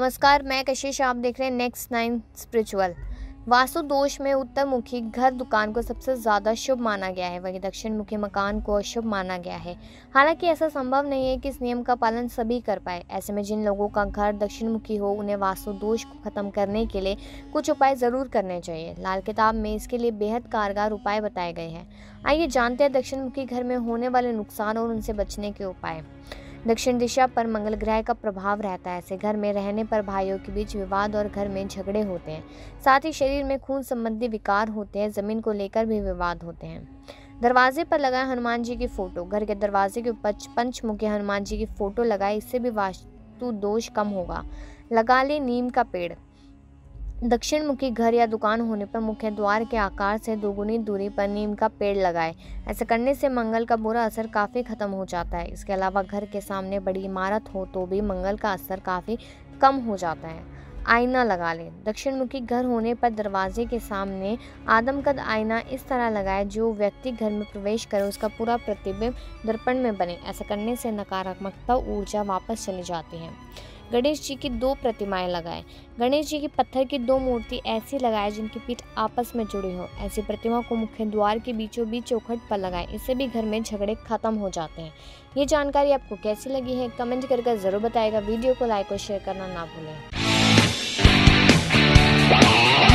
नमस्कार, मैं कशिश। आप देख रहे हैं नेक्स्ट 9 स्पिरिचुअल। वास्तु दोष में उत्तर मुखी घर दुकान को सबसे ज़्यादा शुभ माना गया है, वहीं दक्षिण मुखी मकान को अशुभ माना गया है। हालांकि ऐसा संभव नहीं है कि इस नियम का पालन सभी कर पाए। ऐसे में जिन लोगों का घर दक्षिण मुखी हो, उन्हें वास्तु दोष को खत्म करने के लिए कुछ उपाय ज़रूर करने चाहिए। लाल किताब में इसके लिए बेहद कारगर उपाय बताए गए हैं। आइए जानते हैं दक्षिण मुखी घर में होने वाले नुकसान और उनसे बचने के उपाय। दक्षिण दिशा पर मंगल ग्रह का प्रभाव रहता है। ऐसे घर में रहने पर भाइयों के बीच विवाद और घर में झगड़े होते हैं। साथ ही शरीर में खून संबंधी विकार होते हैं। जमीन को लेकर भी विवाद होते हैं। दरवाजे पर लगाए हनुमान जी की फोटो। घर के दरवाजे के ऊपर पंचमुखी हनुमान जी की फोटो लगाए, इससे भी वास्तु दोष कम होगा। लगा ले नीम का पेड़। दक्षिण मुखी घर या दुकान होने पर मुख्य द्वार के आकार से दोगुनी दूरी पर नीम का पेड़ लगाएं। ऐसा करने से मंगल का बुरा असर काफ़ी खत्म हो जाता है। इसके अलावा घर के सामने बड़ी इमारत हो तो भी मंगल का असर काफ़ी कम हो जाता है। आईना लगा लें। दक्षिण मुखी घर होने पर दरवाजे के सामने आदमकद आईना इस तरह लगाए जो व्यक्ति घर में प्रवेश करे उसका पूरा प्रतिबिंब दर्पण में बने। ऐसा करने से नकारात्मकता ऊर्जा वापस चली जाती है। गणेश जी की 2 प्रतिमाएं लगाएं। गणेश जी की पत्थर की 2 मूर्ति ऐसी लगाएं जिनकी पीठ आपस में जुड़ी हो। ऐसी प्रतिमा को मुख्य द्वार के बीचों बीच चौखट पर लगाएं। इससे भी घर में झगड़े खत्म हो जाते हैं। ये जानकारी आपको कैसी लगी है कमेंट करके ज़रूर बताएगा। वीडियो को लाइक और शेयर करना ना भूलें।